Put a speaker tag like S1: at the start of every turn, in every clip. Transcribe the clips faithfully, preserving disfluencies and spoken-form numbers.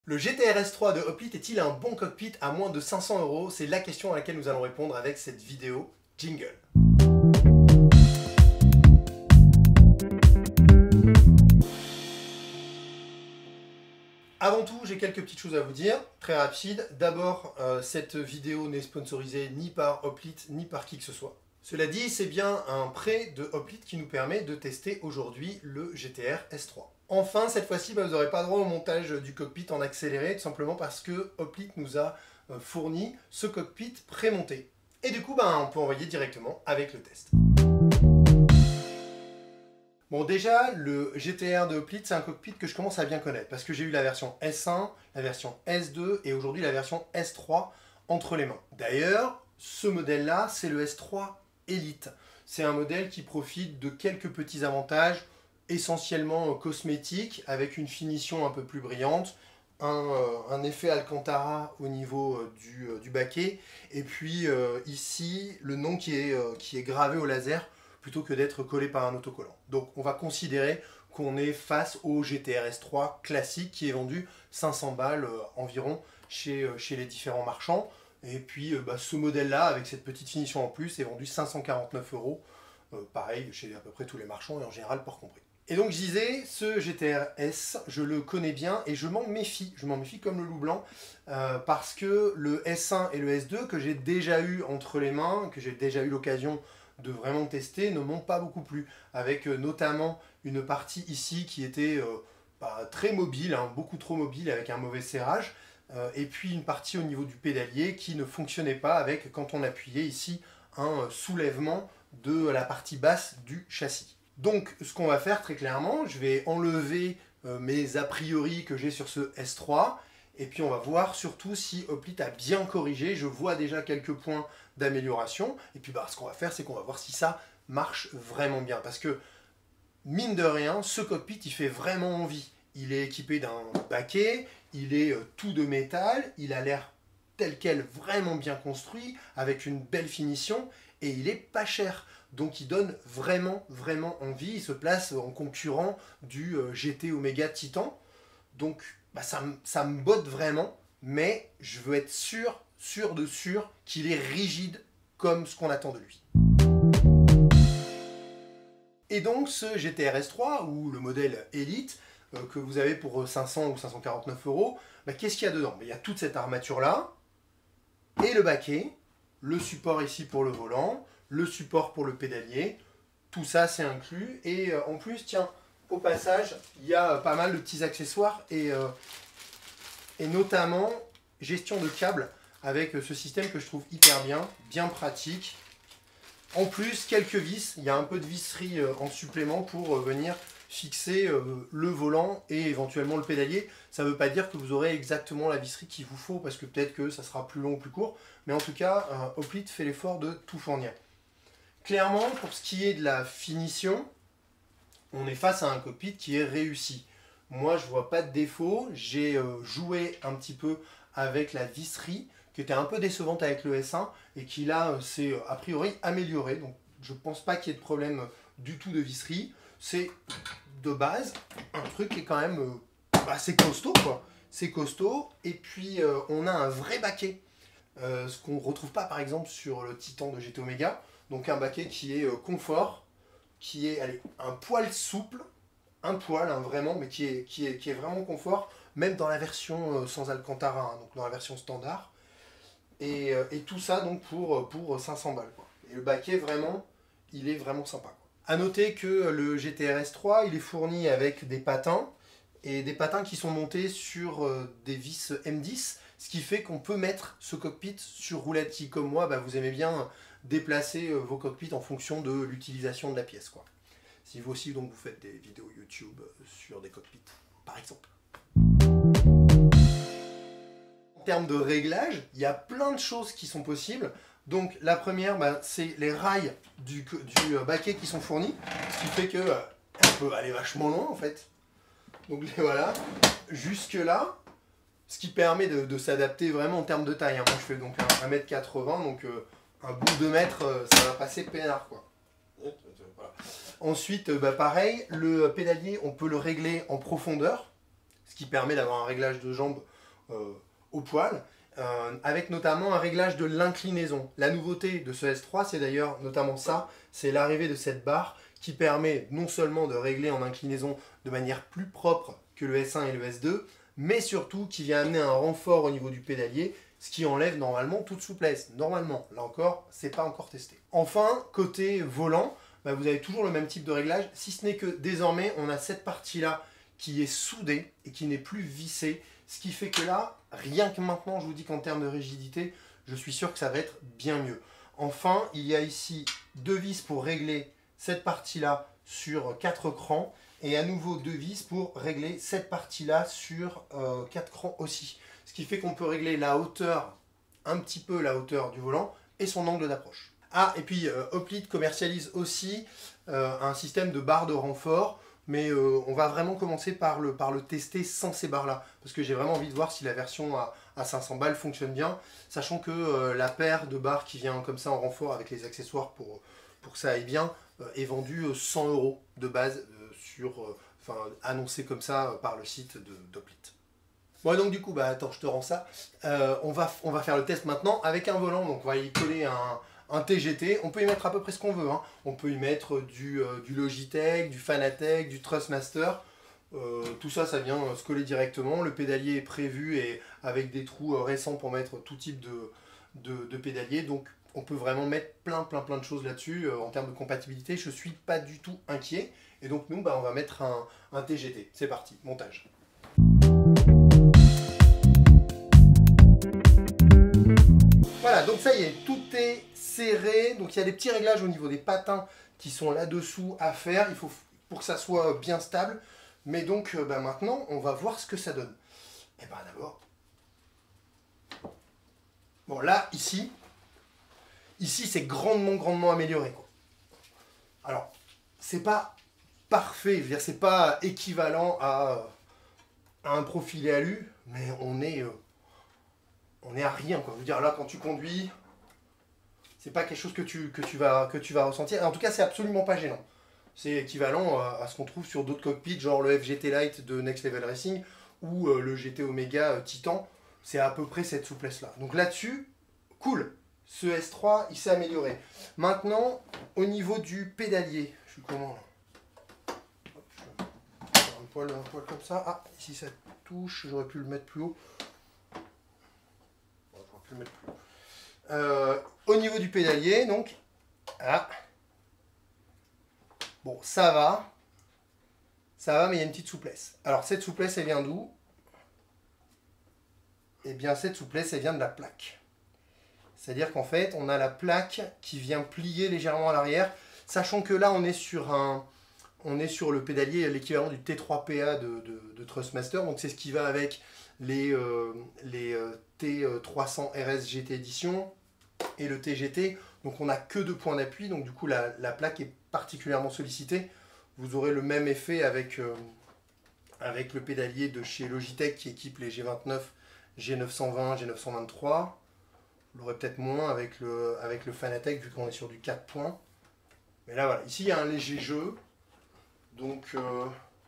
S1: Le G T R S trois de Hoplite est-il un bon cockpit à moins de cinq cents euros? C'est la question à laquelle nous allons répondre avec cette vidéo. Jingle. Avant tout, j'ai quelques petites choses à vous dire, très rapides. D'abord, euh, cette vidéo n'est sponsorisée ni par Hoplite ni par qui que ce soit. Cela dit, c'est bien un prêt de Hoplite qui nous permet de tester aujourd'hui le G T R S trois. Enfin, cette fois-ci, bah, vous n'aurez pas droit au montage du cockpit en accéléré, tout simplement parce que Hoplite nous a euh, fourni ce cockpit pré-monté. Et du coup, bah, on peut envoyer directement avec le test. Bon, déjà, le G T R de Hoplite, c'est un cockpit que je commence à bien connaître, parce que j'ai eu la version S un, la version S deux et aujourd'hui la version S trois entre les mains. D'ailleurs, ce modèle-là, c'est le S trois Elite. C'est un modèle qui profite de quelques petits avantages, essentiellement cosmétiques, avec une finition un peu plus brillante, un, euh, un effet Alcantara au niveau euh, du, euh, du baquet, et puis euh, ici, le nom qui est, euh, qui est gravé au laser, plutôt que d'être collé par un autocollant. Donc on va considérer qu'on est face au G T R S trois classique qui est vendu cinq cents balles euh, environ chez, euh, chez les différents marchands. Et puis euh, bah, ce modèle-là, avec cette petite finition en plus, est vendu cinq cent quarante-neuf euros. Euh, pareil, chez à peu près tous les marchands et en général port compris. Et donc je disais, ce G T R S, je le connais bien et je m'en méfie. Je m'en méfie comme le loup blanc euh, parce que le S un et le S deux que j'ai déjà eu entre les mains, que j'ai déjà eu l'occasion de vraiment tester, ne m'ont pas beaucoup plu, avec euh, notamment une partie ici qui était euh, bah, très mobile, hein, beaucoup trop mobile avec un mauvais serrage, euh, et puis une partie au niveau du pédalier qui ne fonctionnait pas avec, quand on appuyait ici, un soulèvement de la partie basse du châssis. Donc ce qu'on va faire très clairement, je vais enlever euh, mes a priori que j'ai sur ce S trois, et puis on va voir surtout si Hoplite a bien corrigé. Je vois déjà quelques points d'amélioration. Et puis bah, ce qu'on va faire, c'est qu'on va voir si ça marche vraiment bien. Parce que, mine de rien, ce cockpit, il fait vraiment envie. Il est équipé d'un baquet, il est euh, tout de métal, il a l'air tel quel vraiment bien construit, avec une belle finition, et il est pas cher. Donc il donne vraiment, vraiment envie. Il se place en concurrent du euh, G T Omega Titan. Donc bah, ça, ça me botte vraiment, mais je veux être sûr, sûr de sûr qu'il est rigide comme ce qu'on attend de lui. Et donc ce G T R S trois, ou le modèle Elite, euh, que vous avez pour cinq cents ou cinq cent quarante-neuf euros, bah, qu'est-ce qu'il y a dedans? Il y a toute cette armature-là, et le baquet, le support ici pour le volant, le support pour le pédalier, tout ça c'est inclus, et euh, en plus, tiens, au passage, il y a pas mal de petits accessoires et, euh, et notamment gestion de câbles avec ce système que je trouve hyper bien, bien pratique. En plus, quelques vis, il y a un peu de visserie euh, en supplément pour euh, venir fixer euh, le volant et éventuellement le pédalier. Ça ne veut pas dire que vous aurez exactement la visserie qu'il vous faut parce que peut-être que ça sera plus long ou plus court, mais en tout cas, euh, Hoplite fait l'effort de tout fournir. Clairement, pour ce qui est de la finition, on est face à un cockpit qui est réussi. Moi, je vois pas de défaut. J'ai euh, joué un petit peu avec la visserie, qui était un peu décevante avec le S un, et qui là, euh, s'est a priori améliorée. Donc, je pense pas qu'il y ait de problème du tout de visserie. C'est de base un truc qui est quand même euh, assez costaud, quoi. C'est costaud. Et puis, euh, on a un vrai baquet. Euh, ce qu'on ne retrouve pas, par exemple, sur le Titan de G T Omega. Donc, un baquet qui est euh, confort, qui est allez, un poil souple, un poil hein, vraiment, mais qui est, qui, est, qui est vraiment confort, même dans la version euh, sans Alcantara, hein, donc dans la version standard. Et, euh, et tout ça donc pour, pour cinq cents balles. Quoi. Et le baquet, vraiment, il est vraiment sympa. Quoi. À noter que le G T R S trois, il est fourni avec des patins, et des patins qui sont montés sur euh, des vis M dix, ce qui fait qu'on peut mettre ce cockpit sur roulette. Si comme moi, bah, vous aimez bien déplacer euh, vos cockpits en fonction de l'utilisation de la pièce. Quoi. Si vous aussi donc vous faites des vidéos YouTube euh, sur des cockpits, par exemple. En termes de réglage, il y a plein de choses qui sont possibles. Donc la première, bah, c'est les rails du, du euh, baquet qui sont fournis, ce qui fait que euh, on peut aller vachement loin en fait. Donc les voilà, jusque là, ce qui permet de, de s'adapter vraiment en termes de taille. Hein. Moi je fais donc un, un mètre quatre-vingts, donc euh, un bout de mètre, euh, ça va passer peinard quoi. Voilà. Ensuite, bah, pareil, le pédalier, on peut le régler en profondeur, ce qui permet d'avoir un réglage de jambes euh, au poil, euh, avec notamment un réglage de l'inclinaison. La nouveauté de ce S trois, c'est d'ailleurs notamment ça, c'est l'arrivée de cette barre qui permet non seulement de régler en inclinaison de manière plus propre que le S un et le S deux, mais surtout qui vient amener un renfort au niveau du pédalier, ce qui enlève normalement toute souplesse. Normalement, là encore, c'est pas encore testé. Enfin, côté volant, bah vous avez toujours le même type de réglage, si ce n'est que désormais, on a cette partie-là qui est soudée et qui n'est plus vissée, ce qui fait que là, rien que maintenant, je vous dis qu'en termes de rigidité, je suis sûr que ça va être bien mieux. Enfin, il y a ici deux vis pour régler cette partie-là sur quatre crans, et à nouveau deux vis pour régler cette partie-là sur euh, quatre crans aussi. Ce qui fait qu'on peut régler la hauteur, un petit peu la hauteur du volant, et son angle d'approche. Ah, et puis euh, Hoplite commercialise aussi euh, un système de barre de renfort, mais euh, on va vraiment commencer par le, par le tester sans ces barres-là, parce que j'ai vraiment envie de voir si la version à, à cinq cents balles fonctionne bien, sachant que euh, la paire de barres qui vient comme ça en renfort avec les accessoires pour, pour que ça aille bien, euh, est vendue cent euros de base, euh, sur, euh, enfin, annoncé comme ça euh, par le site de d'Hoplite. Bon, donc du coup, bah attends, je te rends ça. Euh, on, va, on va faire le test maintenant avec un volant, donc on va y coller un... un T G T, on peut y mettre à peu près ce qu'on veut, hein. On peut y mettre du, euh, du Logitech, du Fanatec, du Trustmaster, euh, tout ça, ça vient euh, se coller directement. Le pédalier est prévu et avec des trous euh, récents pour mettre tout type de, de, de pédalier, donc on peut vraiment mettre plein plein plein de choses là-dessus. Euh, en termes de compatibilité, je suis pas du tout inquiet, et donc nous, bah, on va mettre un, un T G T. C'est parti, montage. Voilà, donc ça y est, tout est serré. Donc il y a des petits réglages au niveau des patins qui sont là-dessous à faire. Il faut pour que ça soit bien stable. Mais donc bah, maintenant, on va voir ce que ça donne. Et bien d'abord, bon là, ici, ici c'est grandement, grandement amélioré, quoi. Alors, c'est pas parfait, je veux dire, c'est pas équivalent à, à un profilé alu, mais on est... Euh, on est à rien, quoi. Je veux dire, là, quand tu conduis, c'est pas quelque chose que tu, que tu, vas, que tu vas ressentir. En tout cas, c'est absolument pas gênant. C'est équivalent à, à ce qu'on trouve sur d'autres cockpits, genre le F G T Lite de Next Level Racing ou euh, le G T Omega euh, Titan. C'est à peu près cette souplesse-là. Donc là-dessus, cool. Ce S trois, il s'est amélioré. Maintenant, au niveau du pédalier, je suis comment là? Hop, je vais faire un poil, un poil comme ça. Ah, ici ça touche, j'aurais pu le mettre plus haut. Le mettre plus. Euh, au niveau du pédalier, donc, ah, bon, ça va, ça va, mais il y a une petite souplesse. Alors, cette souplesse, elle vient d'où? Eh bien, cette souplesse, elle vient de la plaque. C'est-à-dire qu'en fait, on a la plaque qui vient plier légèrement à l'arrière, sachant que là, on est sur un, on est sur le pédalier, l'équivalent du T trois P A de, de, de Trustmaster, donc c'est ce qui va avec les, euh, les euh, T trois cents R S G T Edition et le T G T. Donc on n'a que deux points d'appui, donc du coup la, la plaque est particulièrement sollicitée. Vous aurez le même effet avec, euh, avec le pédalier de chez Logitech qui équipe les G vingt-neuf, G neuf cent vingt, G neuf cent vingt-trois. Vous l'aurez peut-être moins avec le, avec le Fanatec vu qu'on est sur du quatre points. Mais là voilà, ici il y a un léger jeu. Donc... Euh,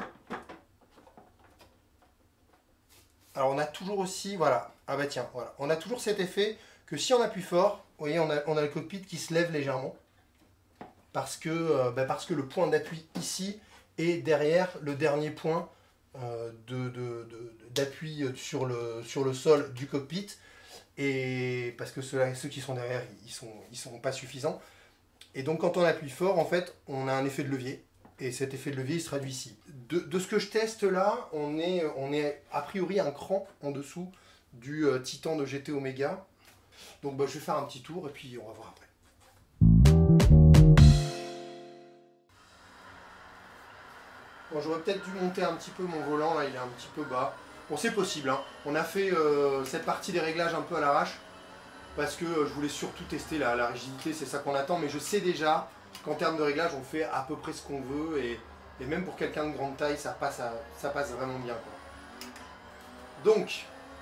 S1: alors on a toujours aussi, voilà, ah bah tiens, voilà, on a toujours cet effet que si on appuie fort, vous voyez, on a, on a le cockpit qui se lève légèrement, parce que, euh, bah parce que le point d'appui ici est derrière le dernier point euh, de, de, de, d'appui sur le, sur le sol du cockpit, et parce que ceux, ceux qui sont derrière, ils sont, ils sont pas suffisants. Et donc quand on appuie fort, en fait, on a un effet de levier. Et cet effet de levier il se traduit ici. De, de ce que je teste là, on est, on est a priori un cran en dessous du euh, Titan de G T Omega. Donc bah, je vais faire un petit tour et puis on va voir après. Bon, j'aurais peut-être dû monter un petit peu mon volant, là il est un petit peu bas. Bon, c'est possible, hein. On a fait euh, cette partie des réglages un peu à l'arrache, parce que euh, je voulais surtout tester la, la rigidité, c'est ça qu'on attend, mais je sais déjà qu'en termes de réglage, on fait à peu près ce qu'on veut, et, et même pour quelqu'un de grande taille, ça passe, à, ça passe vraiment bien, quoi. Donc,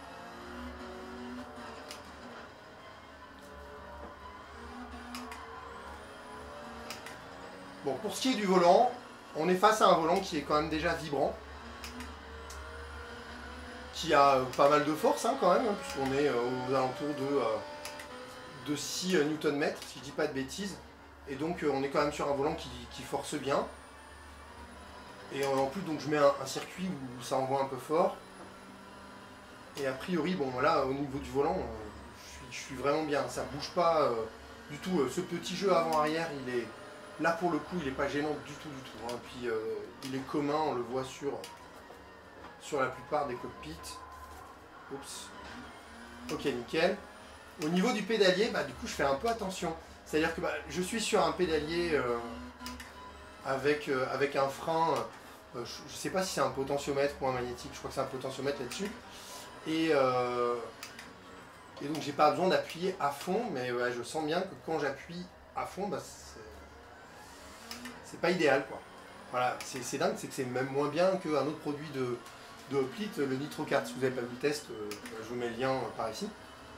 S1: bon, pour ce qui est du volant, on est face à un volant qui est quand même déjà vibrant. qui a pas mal de force hein, quand même, hein, puisqu'on est euh, aux alentours de, euh, de six newton mètres, si je dis pas de bêtises. Et donc euh, on est quand même sur un volant qui, qui force bien. Et euh, en plus donc je mets un, un circuit où ça envoie un peu fort. Et a priori, bon voilà, au niveau du volant, euh, je, suis, je suis vraiment bien, ça bouge pas euh, du tout. Euh, ce petit jeu avant-arrière, il est là pour le coup, il est pas gênant du tout, du tout. Hein. Puis euh, il est commun, on le voit sur, sur la plupart des cockpits. Oups. Ok, nickel. Au niveau du pédalier, bah, du coup, je fais un peu attention. C'est-à-dire que bah, je suis sur un pédalier euh, avec, euh, avec un frein. Euh, je ne sais pas si c'est un potentiomètre ou un magnétique. Je crois que c'est un potentiomètre là-dessus. Et, euh, et donc, j'ai pas besoin d'appuyer à fond. Mais ouais, je sens bien que quand j'appuie à fond, bah, c'est pas idéal, quoi. Voilà, c'est dingue, c'est que c'est même moins bien qu'un autre produit de, de Hoplite, le NitroKart. Si vous n'avez pas vu le test, euh, je vous mets le lien euh, par ici.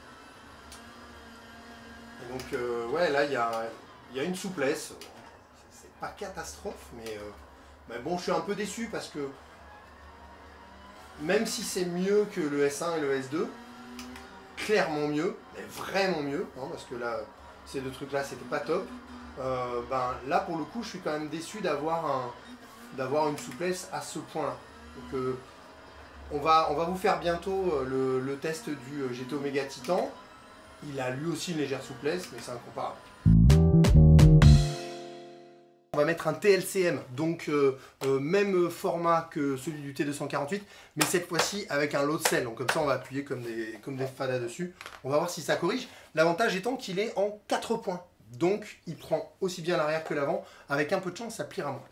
S1: Et donc, euh, ouais, là, il y a, y a une souplesse. C'est pas catastrophe, mais, euh, mais bon, je suis un peu déçu parce que même si c'est mieux que le S un et le S deux, clairement mieux, mais vraiment mieux, hein, parce que là, ces deux trucs-là, c'était pas top. Euh, ben, là, pour le coup, je suis quand même déçu d'avoir un, d'avoir une souplesse à ce point-là. Donc, euh, on, va, on va vous faire bientôt euh, le, le test du euh, G T Omega Titan. Il a lui aussi une légère souplesse, mais c'est incomparable. On va mettre un T L C M, donc euh, euh, même format que celui du T deux cent quarante-huit, mais cette fois-ci avec un load cell. Donc comme ça, on va appuyer comme des, comme des fadas dessus. On va voir si ça corrige. L'avantage étant qu'il est en quatre points. Donc il prend aussi bien l'arrière que l'avant. Avec un peu de chance, ça pliera moins.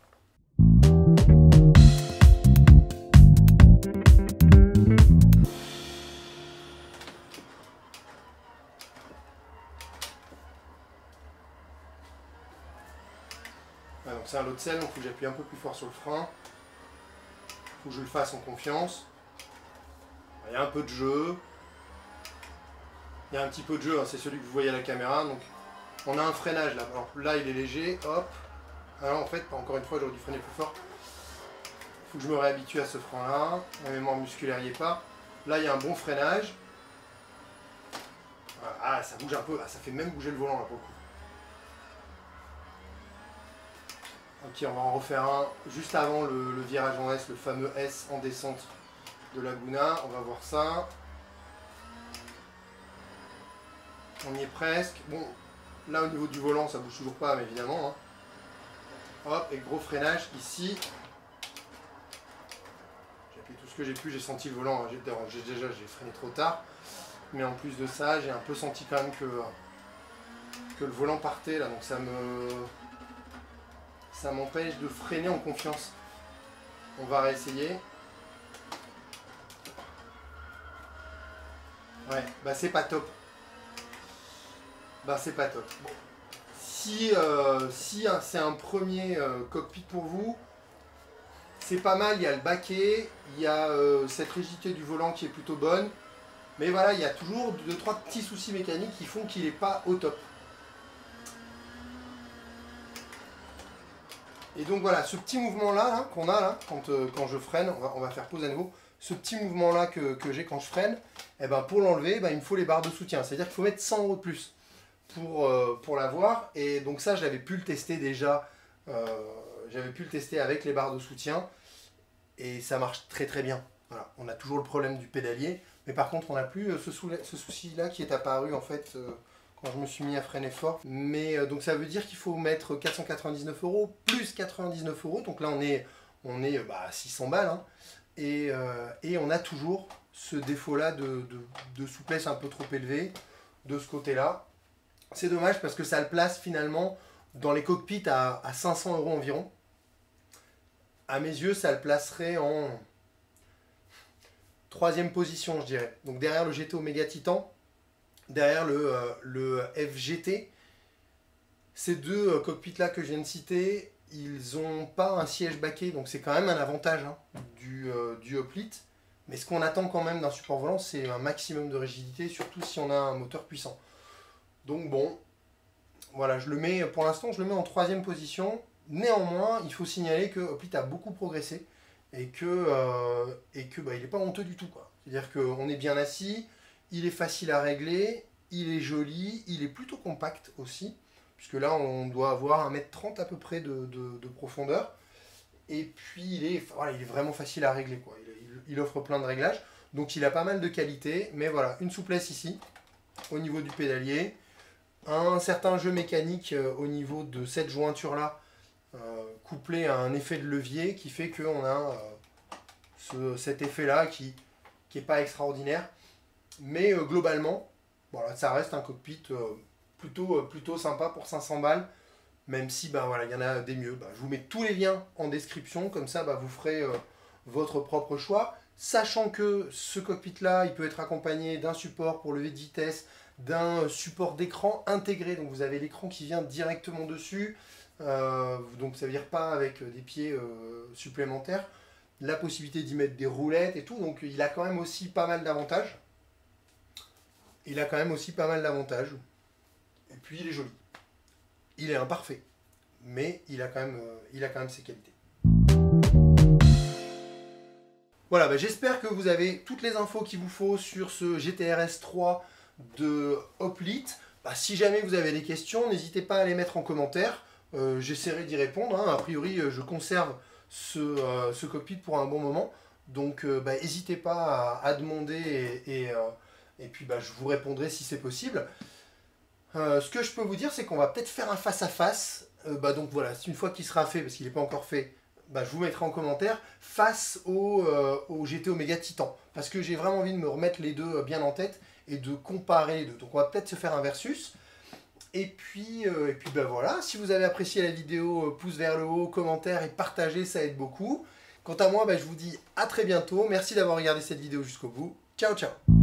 S1: Donc c'est un load cell, donc il faut que j'appuie un peu plus fort sur le frein. Il faut que je le fasse en confiance. Il y a un peu de jeu. Il y a un petit peu de jeu, hein, c'est celui que vous voyez à la caméra. Donc on a un freinage là. Alors là il est léger, hop. Alors en fait, encore une fois, j'aurais dû freiner plus fort. Il faut que je me réhabitue à ce frein là. La mémoire musculaire n'y est pas. Là il y a un bon freinage. Ah, ça bouge un peu. Ah, ça fait même bouger le volant là pour le coup. Ok, on va en refaire un juste avant le, le virage en S, le fameux S en descente de Laguna. On va voir ça. On y est presque. Bon, là au niveau du volant, ça bouge toujours pas, mais évidemment. Hein. Hop, et gros freinage ici. J'ai appuyé tout ce que j'ai pu, j'ai senti le volant. Hein. J'ai déjà j'ai freiné trop tard. Mais en plus de ça, j'ai un peu senti quand même que, que le volant partait là, donc ça me. Ça m'empêche de freiner en confiance. On va réessayer. Ouais, bah c'est pas top. Bah c'est pas top. Bon. Si, euh, si hein, c'est un premier euh, cockpit pour vous, c'est pas mal, il y a le baquet, il y a euh, cette rigidité du volant qui est plutôt bonne. Mais voilà, il y a toujours deux trois petits soucis mécaniques qui font qu'il n'est pas au top. Et donc voilà, ce petit mouvement-là -là, qu'on a là, quand, euh, quand je freine, on va, on va faire pause à nouveau, ce petit mouvement-là que, que j'ai quand je freine, eh ben, pour l'enlever, ben, il me faut les barres de soutien. C'est-à-dire qu'il faut mettre cent euros de plus pour, euh, pour l'avoir. Et donc ça, j'avais pu le tester déjà, euh, j'avais pu le tester avec les barres de soutien, et ça marche très très bien. Voilà. On a toujours le problème du pédalier, mais par contre, on n'a plus ce, sou ce souci-là qui est apparu en fait... Euh, quand je me suis mis à freiner fort. Mais euh, donc ça veut dire qu'il faut mettre quatre cent quatre-vingt-dix-neuf euros plus quatre-vingt-dix-neuf euros. Donc là on est, on est bah, à six cents balles. Hein. Et, euh, et on a toujours ce défaut-là de, de, de souplesse un peu trop élevé de ce côté-là. C'est dommage parce que ça le place finalement dans les cockpits à, à cinq cents euros environ. À mes yeux, ça le placerait en troisième position, je dirais. Donc derrière le G T Omega Titan. Derrière le, euh, le F G T, ces deux euh, cockpits là que je viens de citer, ils n'ont pas un siège baquet, donc c'est quand même un avantage hein, du, euh, du Hoplite. Mais ce qu'on attend quand même d'un support volant, c'est un maximum de rigidité, surtout si on a un moteur puissant. Donc bon, voilà, je le mets, pour l'instant je le mets en troisième position. Néanmoins, il faut signaler que Hoplite a beaucoup progressé et que, euh, et que bah, il n'est pas honteux du tout, quoi. C'est-à-dire qu'on est bien assis, il est facile à régler, il est joli, il est plutôt compact aussi, puisque là on doit avoir un mètre trente à peu près de, de, de profondeur. Et puis il est, voilà, il est vraiment facile à régler, quoi. Il, il, il offre plein de réglages, donc il a pas mal de qualité, mais voilà, une souplesse ici, au niveau du pédalier, un certain jeu mécanique euh, au niveau de cette jointure-là, euh, couplé à un effet de levier qui fait qu'on a euh, ce, cet effet-là qui qui n'est pas extraordinaire. Mais euh, globalement, voilà, ça reste un cockpit euh, plutôt, euh, plutôt sympa pour cinq cents balles, même si bah, voilà, il y en a des mieux. Bah, je vous mets tous les liens en description, comme ça bah, vous ferez euh, votre propre choix. Sachant que ce cockpit-là, il peut être accompagné d'un support pour lever de vitesse, d'un support d'écran intégré, donc vous avez l'écran qui vient directement dessus, euh, donc ça veut dire pas avec des pieds euh, supplémentaires, la possibilité d'y mettre des roulettes et tout, donc il a quand même aussi pas mal d'avantages. Il a quand même aussi pas mal d'avantages. Et puis il est joli. Il est imparfait, mais il a quand même, euh, il a quand même ses qualités. Voilà, bah, j'espère que vous avez toutes les infos qu'il vous faut sur ce G T R S trois de Hoplite. Bah, si jamais vous avez des questions, n'hésitez pas à les mettre en commentaire. Euh, J'essaierai d'y répondre. Hein. A priori, je conserve ce, euh, ce cockpit pour un bon moment. Donc, euh, bah, n'hésitez pas à, à demander et, et, euh, et puis bah, je vous répondrai si c'est possible. Euh, ce que je peux vous dire, c'est qu'on va peut-être faire un face-à-face. -face. Euh, bah, donc voilà, une fois qu'il sera fait, parce qu'il n'est pas encore fait, bah, je vous mettrai en commentaire, face au, euh, au G T Omega Titan. Parce que j'ai vraiment envie de me remettre les deux bien en tête et de comparer les deux. Donc on va peut-être se faire un versus. Et puis, euh, et puis bah voilà, si vous avez apprécié la vidéo, pouce vers le haut, commentaire et partagez, ça aide beaucoup. Quant à moi, bah, je vous dis à très bientôt. Merci d'avoir regardé cette vidéo jusqu'au bout. Ciao, ciao.